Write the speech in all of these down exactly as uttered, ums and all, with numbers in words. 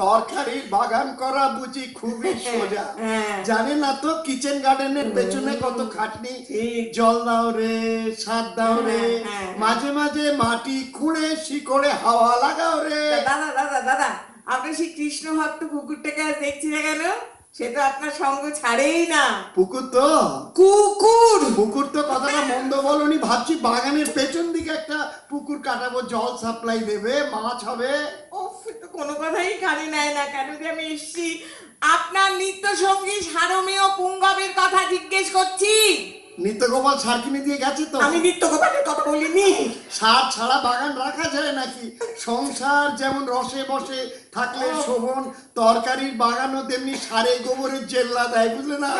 তরকারির বাগান করা বুঝি খুবই সোজা, জানে না তো কিচেন গার্ডেনের পেছনে কত খাটনি। জল দাও রে, সার দাও রে, মাঝে মাঝে মাটি খুঁড়ে শিকড়ে হাওয়া লাগাও রে। দাদা দাদা দাদা আপনি সেই কৃষ্ণ ভক্ত কুকুরটাকে আর দেখছি না কেন? সে তো আপনার সঙ্গ ছাড়েই না। পুকুর তো কুকুর পুকুর তো কথাটা মন্দ বলনি, ভাবছি বাগানের পেছন দিকে একটা পুকুর কাটাবো, জল সাপ্লাই দেবে, মাছ হবে। ওফ, তো কোনো কথাই কানে নেয় না কেন যে আমি এসছি আপনার নিত্য সঙ্গী সারমেয় পুঙ্গবের কথা জিজ্ঞেস করছি। নিত্য গোপাল সার কিনে দিয়ে গেছে তো। আমি নিত্য গোপালের কথা বলিনি। সার ছাড়া বাগান রাখা যায় নাকি? সংসার যেমন রসে বসে থাকলে শোভন, তরকারির বাগানও তেমনি সারে গোবরের জেল্লা দেয়, বুঝলে না?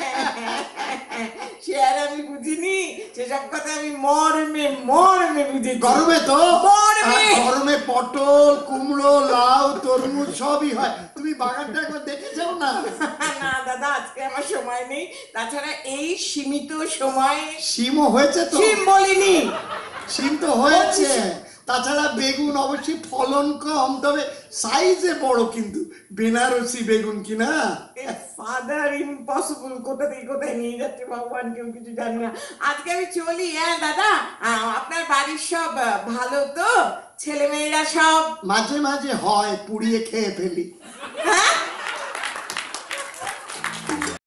সে আর আমি বুঝিনি, সেসব কথা আমি মর্মে মর্মে বুঝেছি। গরমে তো মর্মে গরমে পটল, কুমড়ো, লাউ, তরমুজ সবই হয়। তুমি বাগানটা একবার দেখে যাও না। না দাদা, আজকে আমার সময় নেই। তাছাড়া এই সীমিত সময় সিমও হয়েছে তো। সিম বলিনি, সিম তো হয়েছে। তাছাড়া বেগুন অবশ্যই ফলন কম, তবে সাইজে বড়, কিন্তু বেনারসি বেগুন কিনা। ফাদার ইম্পসিবল, কোথা থেকে কোথায় নিয়ে যাচ্ছে ভগবান কেউ কিছু জানি না। আজকে আমি চলি। হ্যাঁ দাদা, আপনার বাড়ির সব ভালো তো? ছেলে মেয়েরা সব? মাঝে মাঝে হয়, পুড়িয়ে খেয়ে ফেলি। হ্যাঁ